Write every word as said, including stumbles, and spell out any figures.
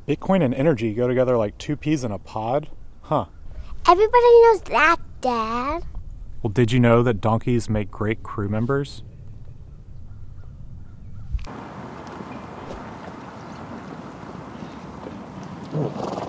Bitcoin and energy go together like two peas in a pod? Huh. Everybody knows that, Dad. Well, did you know that donkeys make great crew members? Oh.